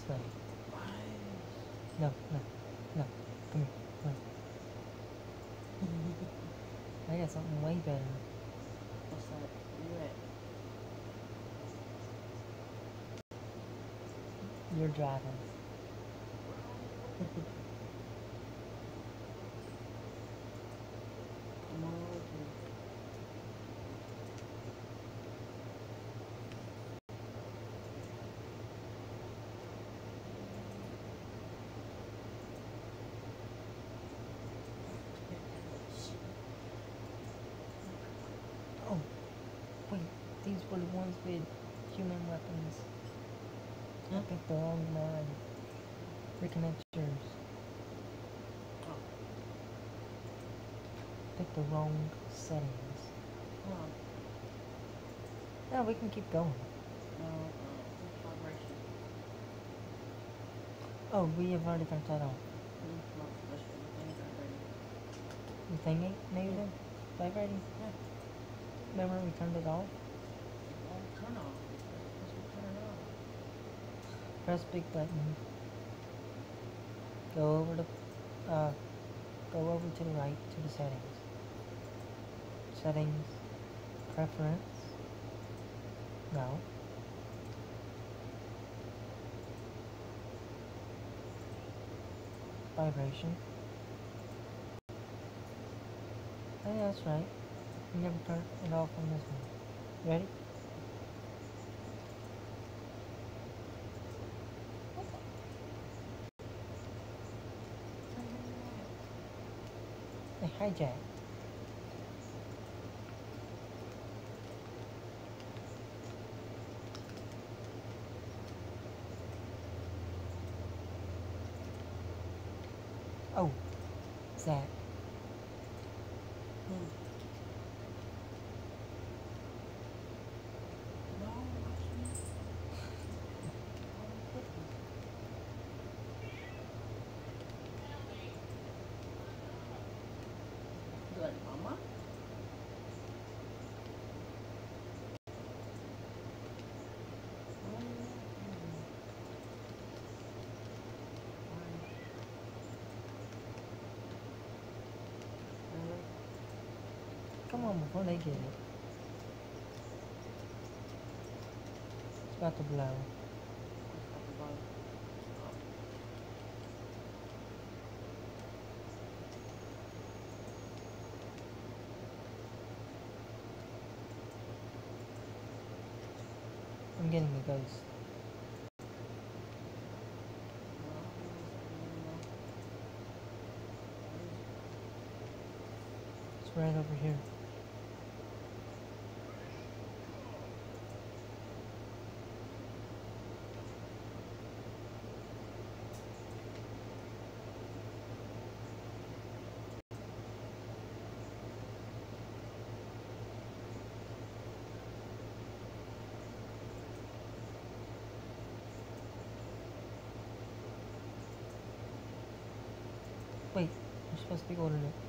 way. Why? No. Come here. Come here. I got something way better. What's that? Where you at? You're driving. Come on with you. Oh, wait. These were the ones with human weapons. I picked the wrong mod. Reconnect yours. Oh. Picked the wrong settings. Oh. No, we can keep going. No, vibration. Oh, we have already turned that off. The thing ain't maybe vibrating? Yeah. Remember we turned it off? Well, turn off. Turn it off. Press big button. Go over to the right to the settings. Settings. Preference. No. Vibration. Oh, yeah, that's right. You never turned it off on this one. Ready? Hey, hijack. Oh, Zach. No, good, mama. Come on before they get it. It's about to blow. I'm getting a ghost. It's right over here. Wait, you're supposed to be ordering it.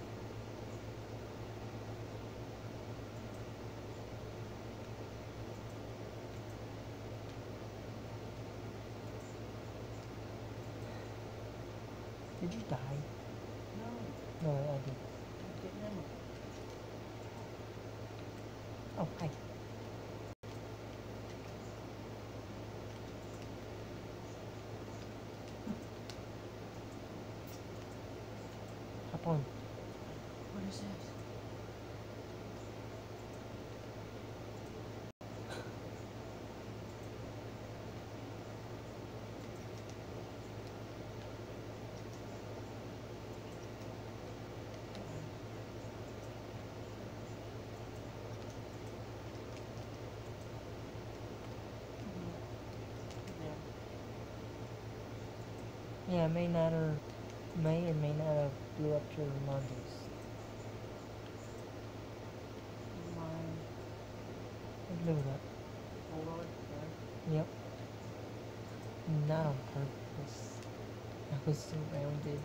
Did you die? No. No, I did. Oh, hi. Hop on. What is this? Yeah, may or may not have blew up your modules. It blew it up. Yep. Not on purpose. I was surrounded.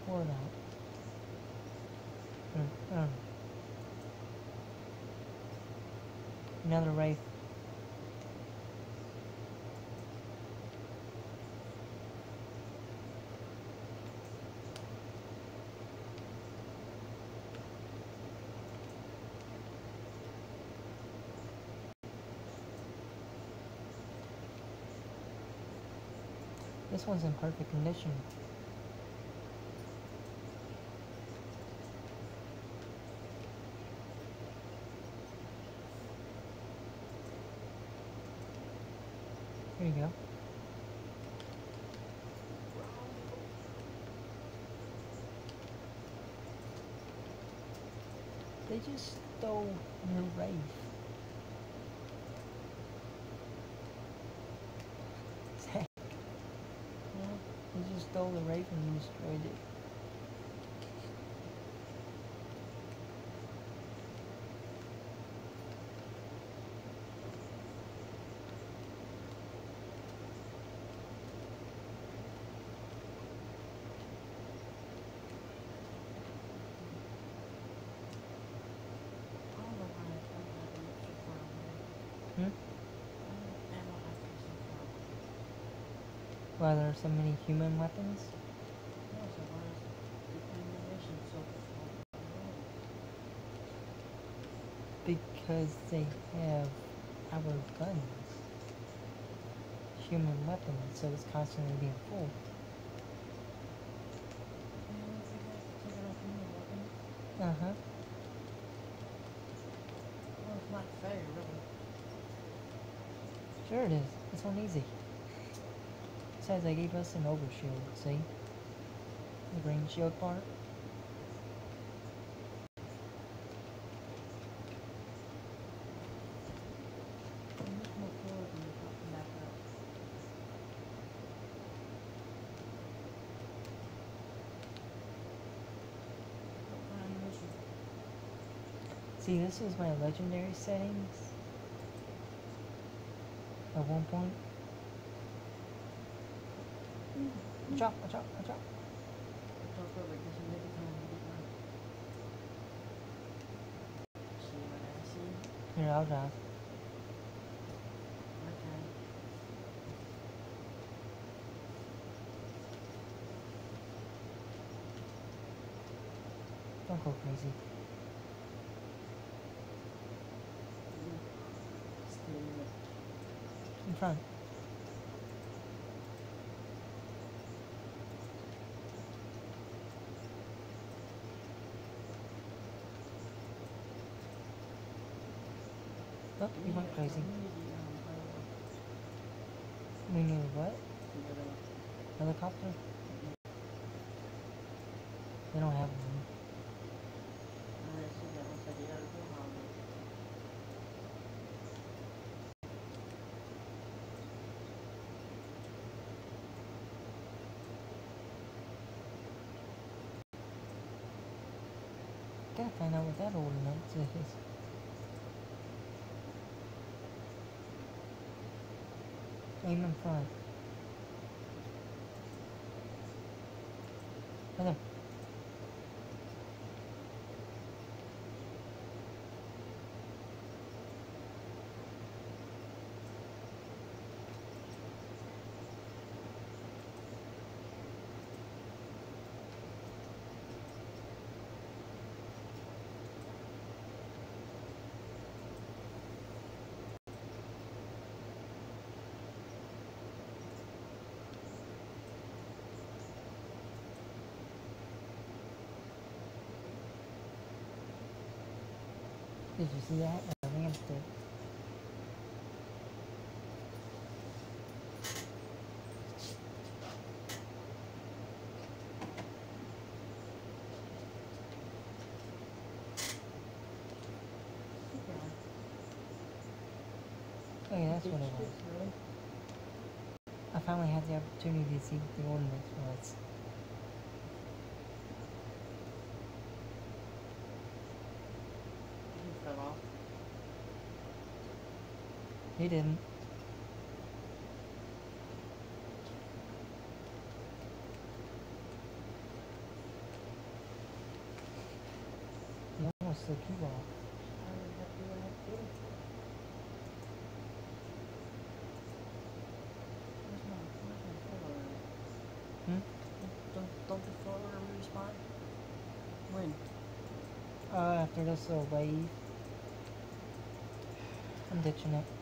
Or not. I don't know. Another wraith. This one's in perfect condition. Here you go. They just stole your wraith. Zach. Yeah, they just stole the wraith and destroyed it. Why there are so many human weapons? Because they have our guns. Human weapons, so it's constantly being full. Uh-huh. Well, it's not fair, really. Sure it is. It's not easy. Besides, they gave us an overshield, see? The green shield part. See, this was my legendary settings at one point. Watch out, watch out, watch out. Here, I'll drive. Don't go crazy. In front. Oh, you went crazy. We need what? Helicopter? They don't have one. Gotta find out what that ordinance is. Aim in front. Right there. Did you see that? I ramped it. Oh yeah, that's what it was. I finally had the opportunity to see what the ordinance was. He didn't. I'll stick you off. I would have to do what I have to do. Where's my follower at? Don't the follower respawn? When? After this little wave. I'm ditching it.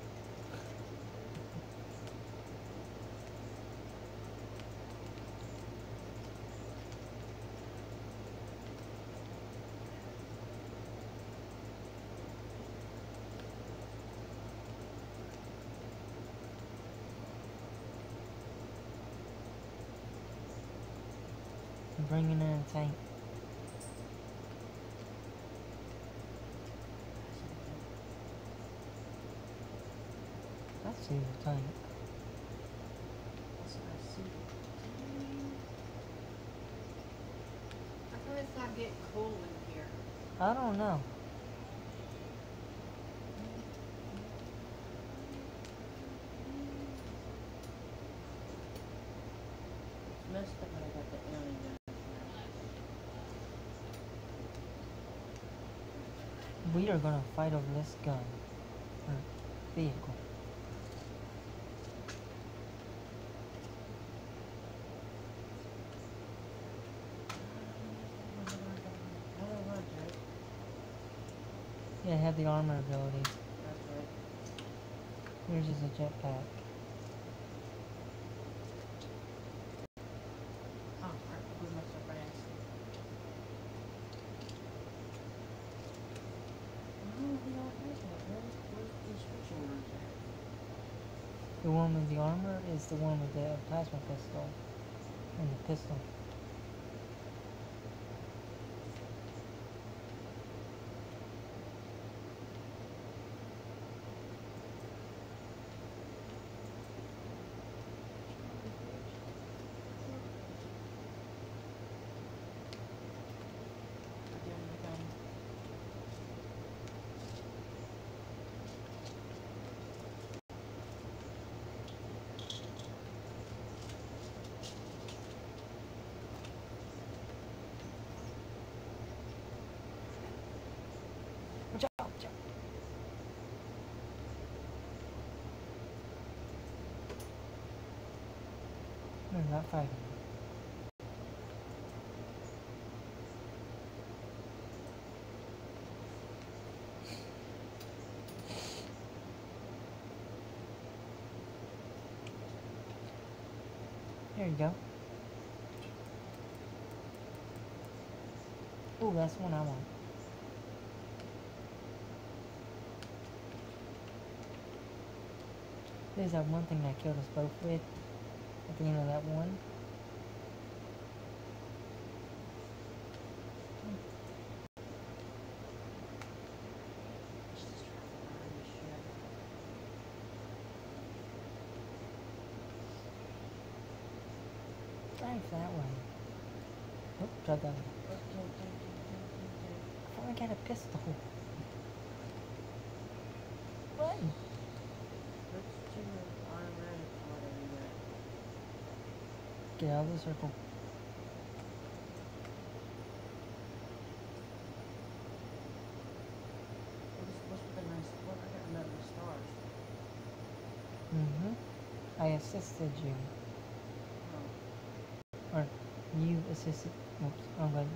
I'm bringing in a tank. I see the tank. That's what I see. How come it's not getting cool in here? I don't know. It's messed up when I got the alien down. We are gonna fight over this gun. Or vehicle. Yeah, have the armor ability. That's right. Yours is a jetpack. Oh, I blew myself by accident. Oh, the old basement. Where's the switching rooms at? The one with the armor is the one with the plasma pistol. And the pistol. Watch out, watch out. No, not fighting. There you go. Ooh, that's the one I want. There's that one thing that killed us both with at the end of that one. Drive that way. Oh, drive that way. I thought I got a pistol. Run! Get out of the circle. What's with the nice? What? I got nothing stars. I assisted you. Oh. Or you assisted. Oops, I'm glad.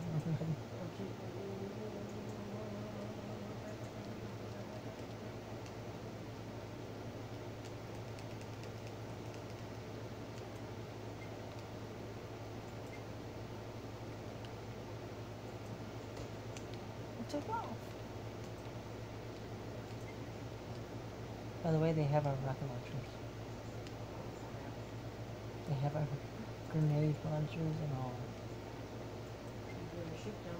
Took off. By the way, they have our rocket launchers. They have our grenade launchers and all. You better shoot them.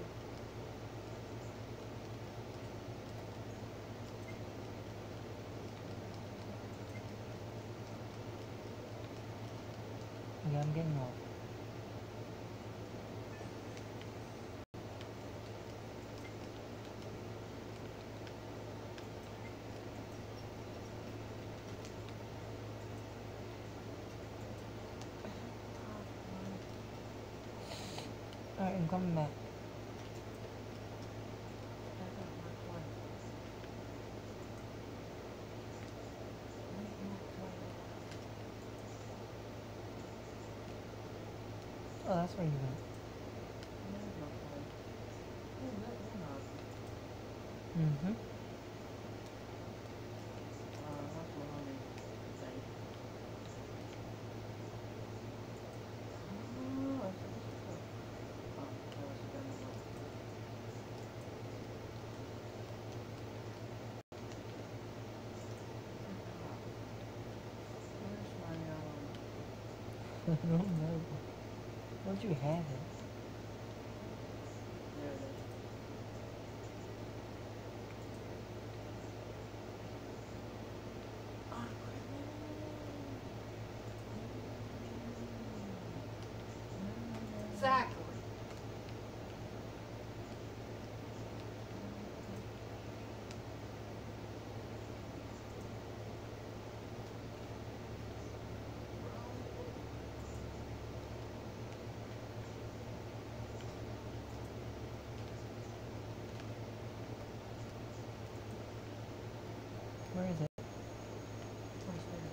Yeah, I'm getting off. Alright, I'm coming back. Oh, that's where you went. There's no point. You're not. Mm-hmm. That's what I mean. Say. Oh, I said this is good. Oh, that was a good one. Where's my, I don't know. Where'd you have it? there it is. Ah, exactly. Where is it? Downstairs.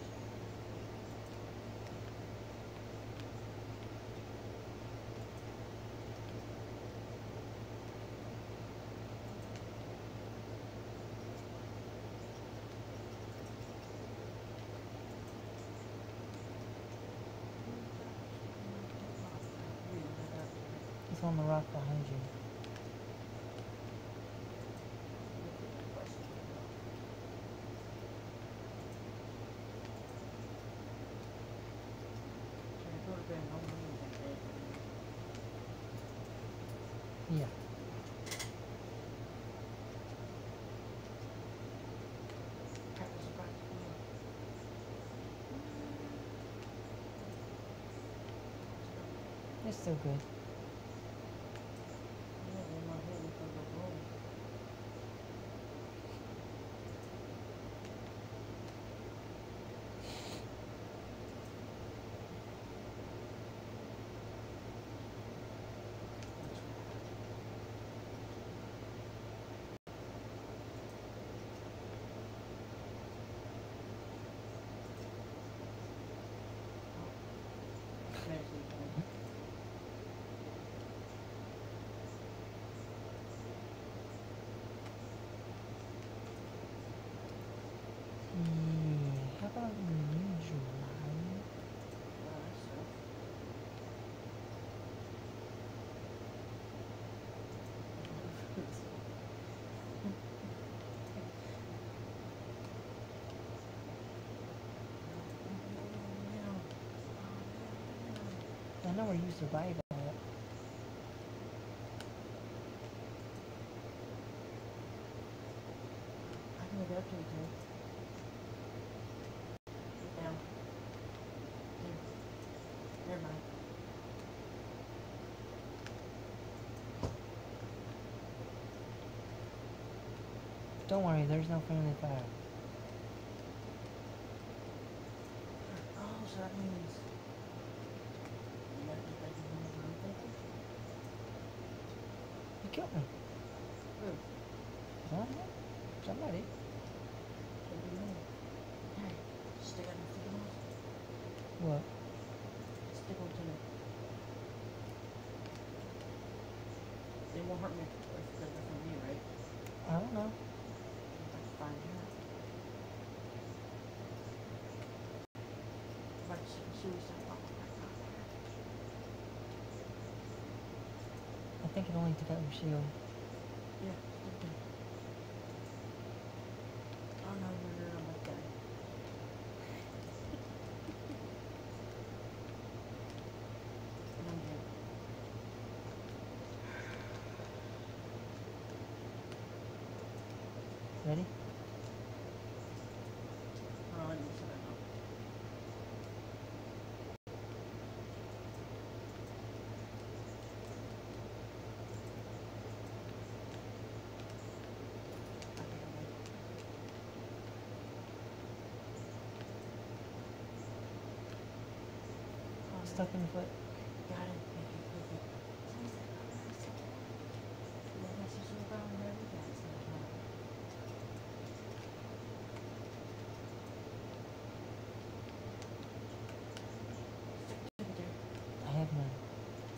It's on the rock behind you. Yeah. It's still good. Yeah. How about unusual? I know where you survive at. I can adapt to it, too. Get down. Here. Never mind. Don't worry, there's no friendly fire. Oh, so that means you gotta just make it move around, thank you. You killed me. Who? I don't know. Somebody. So do you know? Hey, stick on the stick on. What? Stick on to me. They won't hurt me if they're from me, right? I don't know. If I can find her. Like suicide. Oh my god. I think it only took out your shield. Yeah, stick to me. Oh no, I'm like that. And I'm dead. Ready? Oh, I didn't say that. No. I think I'm dead. Oh, Stuck in your foot. got it. Thank you. Yeah, that's just about where we got sometime. Stick to me, dude. I have none.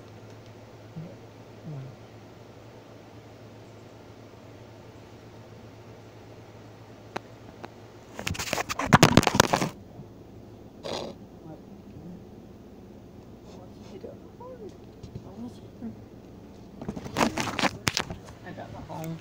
I got my phone.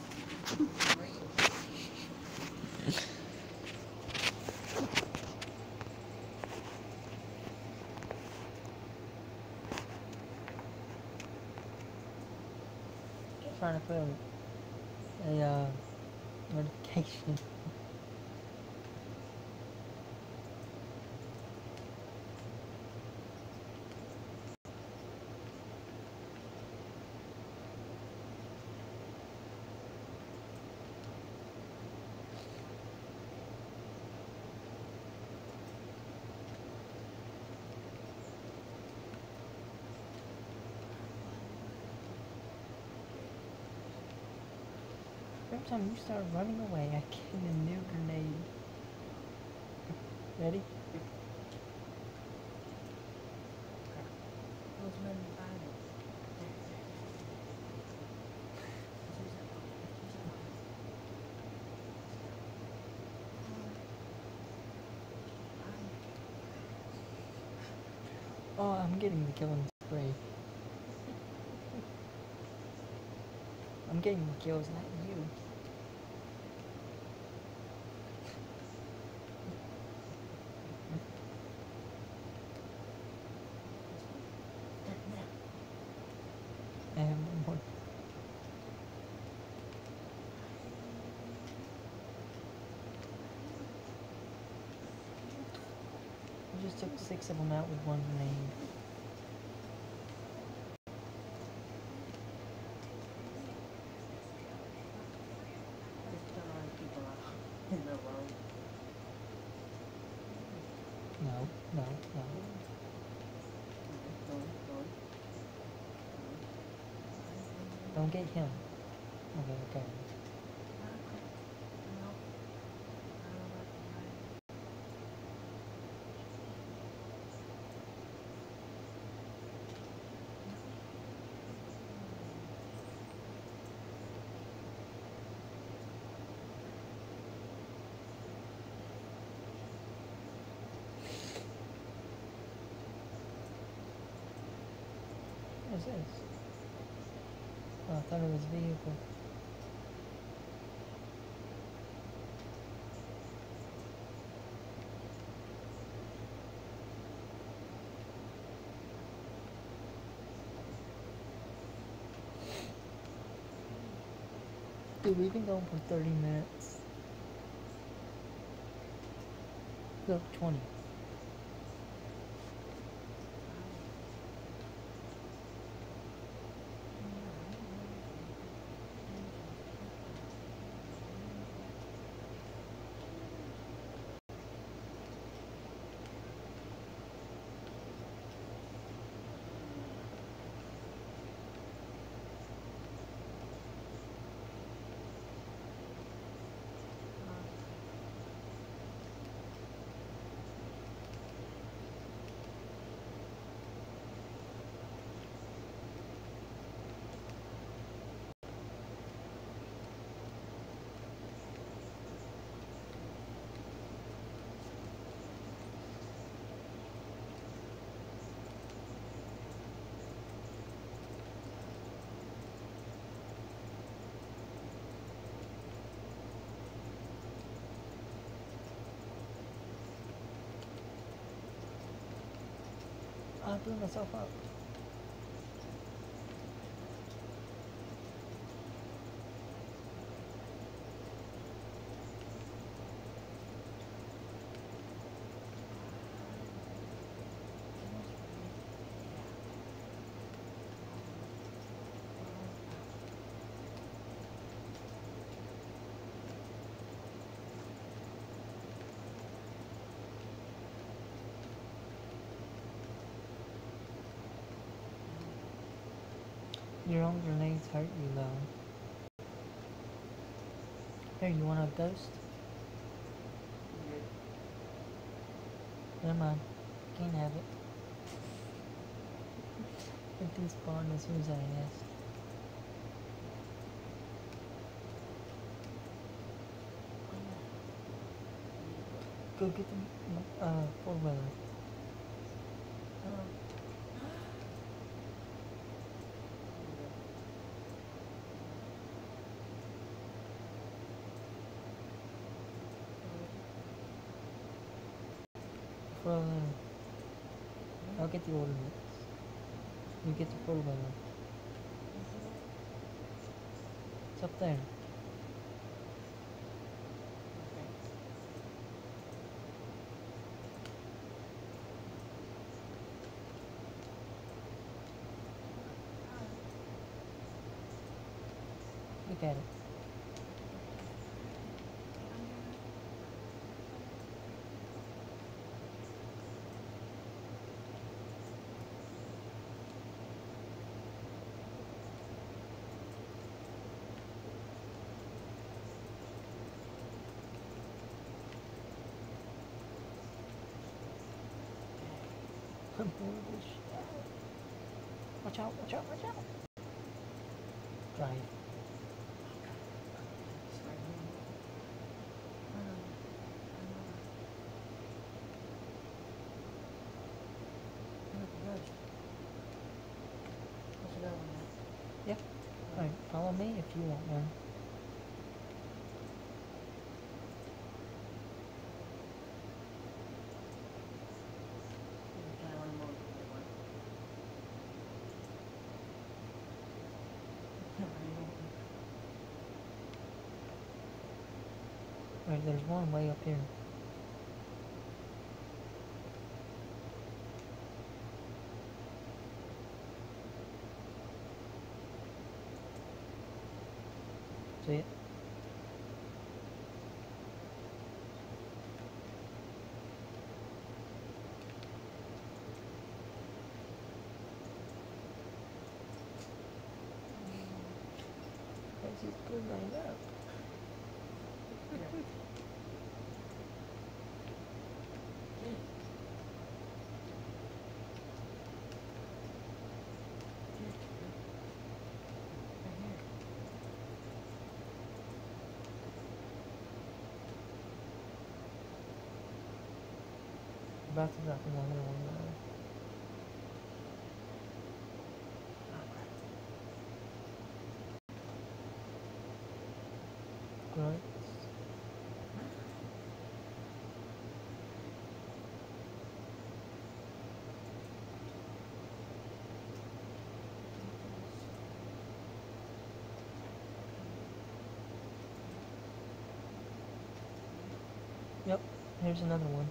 Trying to put a notification. Every time you start running away, I get a new grenade. Ready? Who's letting me find it? Oh, I'm getting the killing spree. I'm getting the kills, not you. I have no more. I just took 6 of them out with one grenade. Just don't want people out in the road. No, no, no. Don't get him. Okay, okay. What's this? Oh, I thought it was a vehicle. Dude, we've been going for 30 minutes. Look, 20. I blew myself up. Your own grenades hurt you though. Here, you want a ghost? Never mind. Can't have it. It despawned as soon as I asked. Go get the 4-wheeler. photo later. I'll get the ordinance. You get the photo later. It's up there. Look at it. I'm bored as shit. Watch out, watch out, watch out. Drive. Yeah. Alright, follow me if you want one. Alright, there's one way up here. See it? This is good right up. About to drop another one now. Grunts. Yep, here's another one.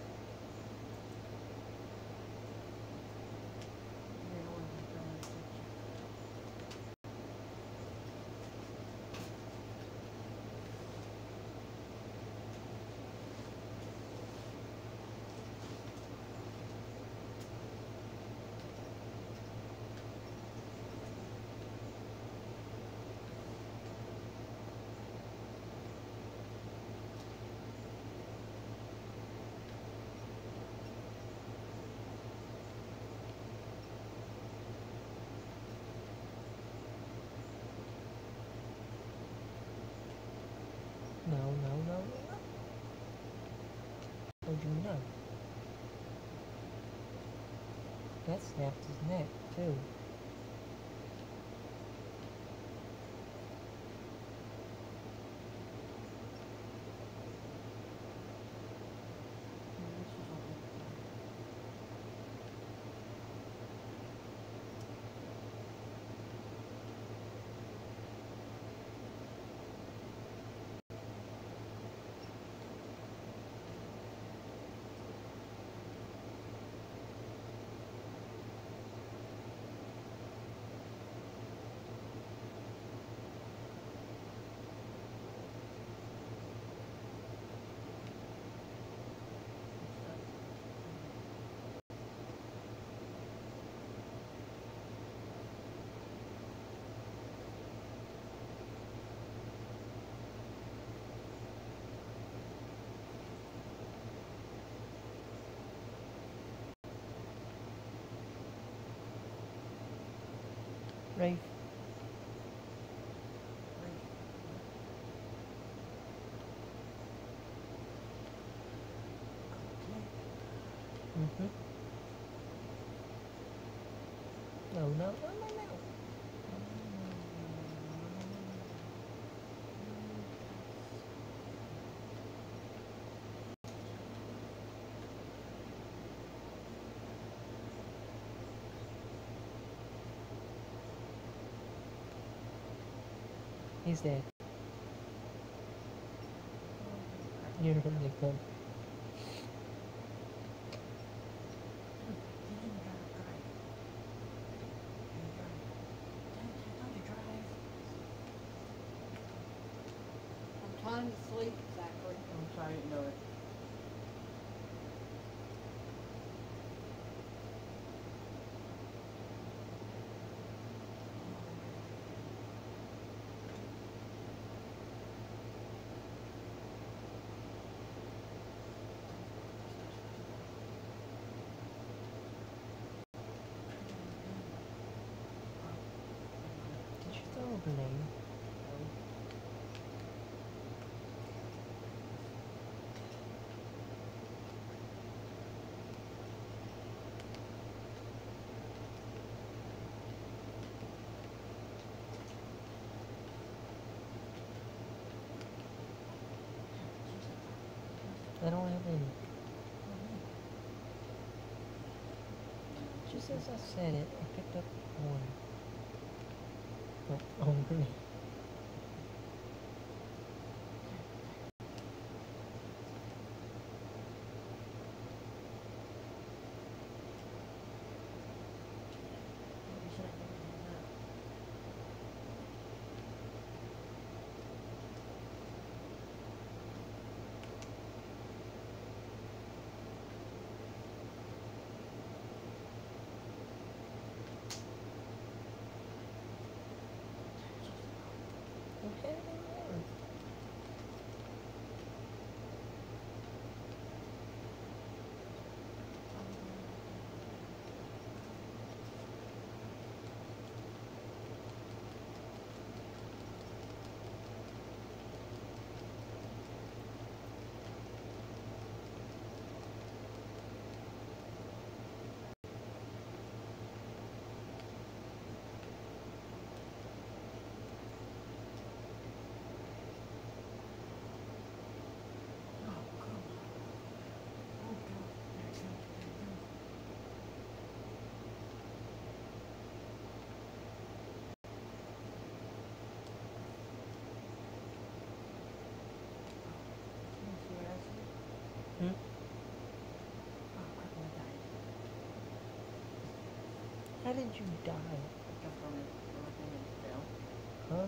No, no, no, no. How'd you know? That snapped his neck, too. Rafe. Mm-hmm. No, no, no, no, no. He's dead. You're really good. Time to sleep, Zachary. I'm sorry, I didn't know it. Did you throw a grenade? I don't have any. Just as I said it, I picked up one. Oh, grenade. Okay. Hmm? How did you die? Huh?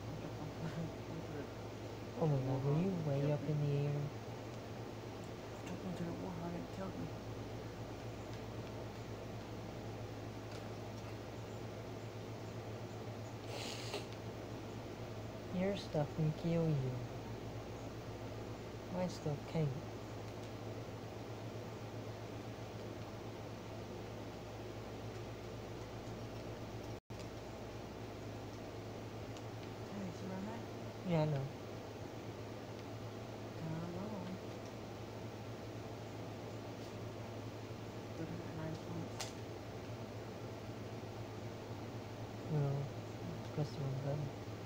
Oh my god, were you way up in the air? Jumped into the water and it killed me. Your stuff can kill you. My stuff can't. Hey, see where I'm at? Yeah, I know. Come on. 309 points. No. Press the wrong button.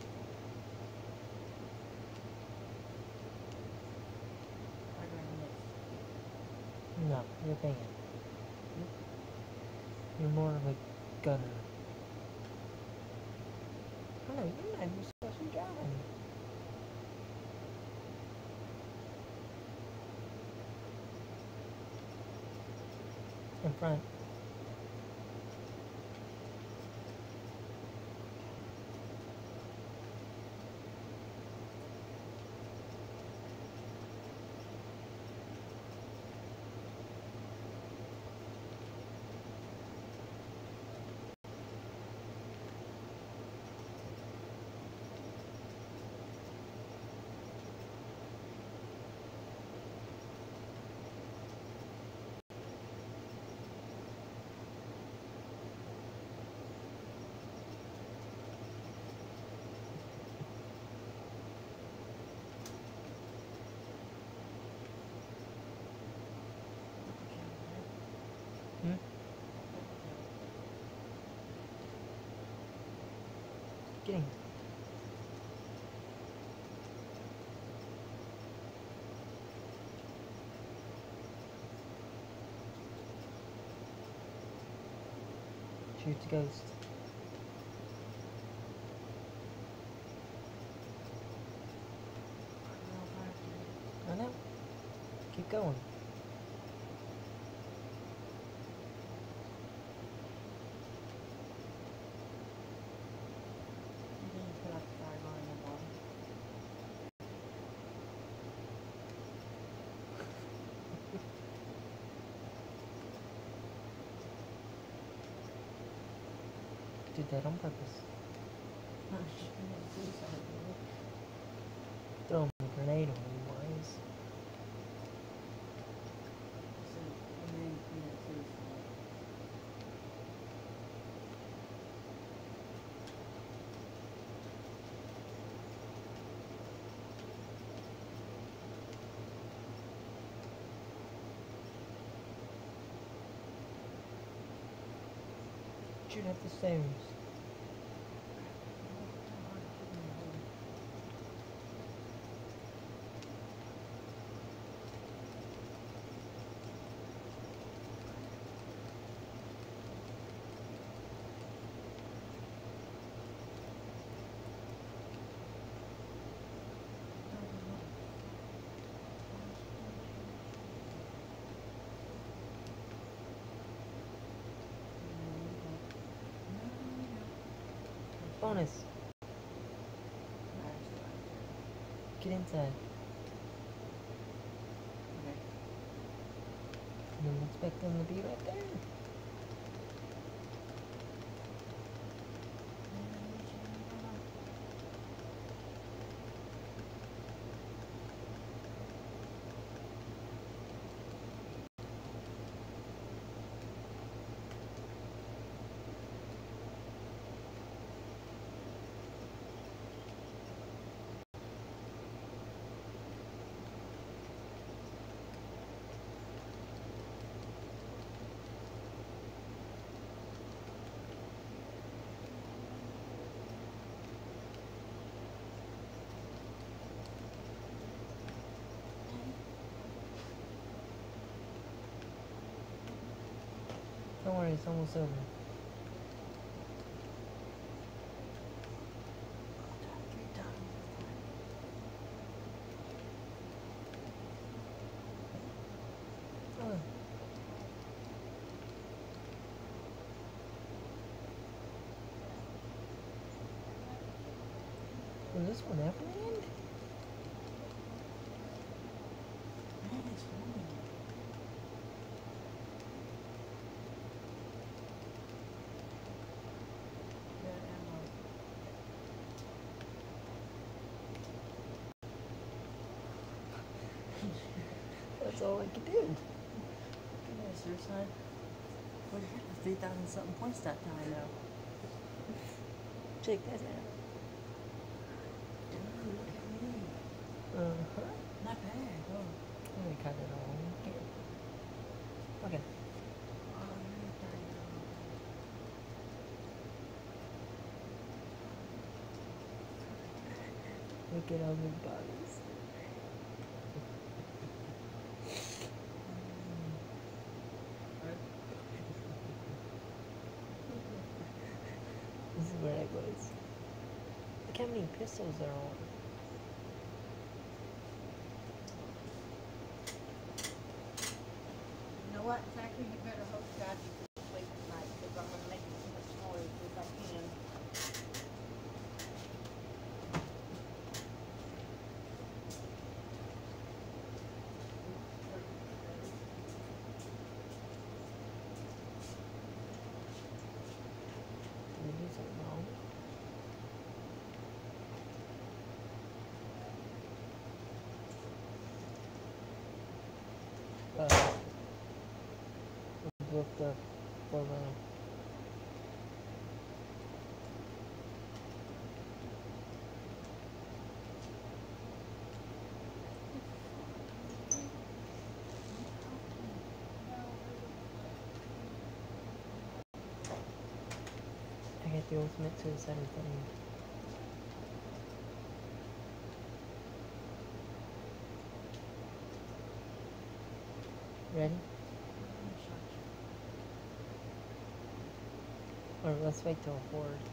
I got the next. No, you're banned. You're more of a gunner. Oh no, you're not even supposed to be driving. In front. Hmm? Get in. Shoot the ghost. Keep going. And then you put out the fire line in the bottom. Did that on purpose. Throw a grenade on you, boys. Shoot at the stairs. Bonus. Get inside. Okay. You didn't expect them to be right there. Don't worry, it's almost over. Oh. Was this one ever end? Man, it's moving. Good ammo. That's all I could do. Goodness, your son. We had 3,000 something points that time though. Check that out. Dude, look at me. Uh-huh. Not bad. Oh. Let me cut it all. Here. Okay. Oh, you're pretty good. Look at all the bodies. This is where I was. Look how many pistols there are. You know what, Zachary, you better hope God you can sleep tonight, because I'm gonna make as much noise as I can. Did I do something wrong? With the for the I got the ultimate suicide thing. Ready? Or let's wait till a horde.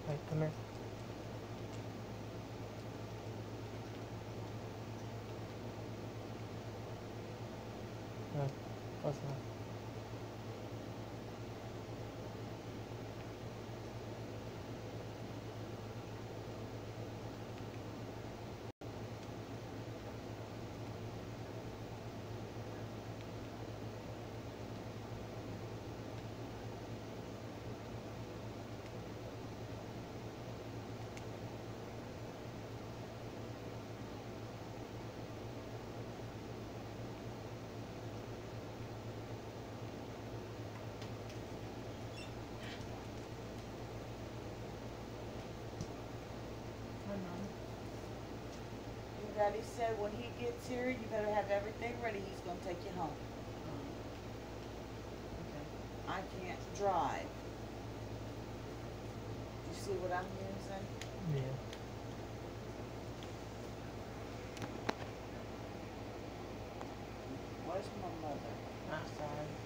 Wait, come here. No, close enough. Your daddy said when he gets here, you better have everything ready. He's gonna take you home. Okay. I can't drive. You see what I'm using? Yeah. Where's my mother? I'm sorry.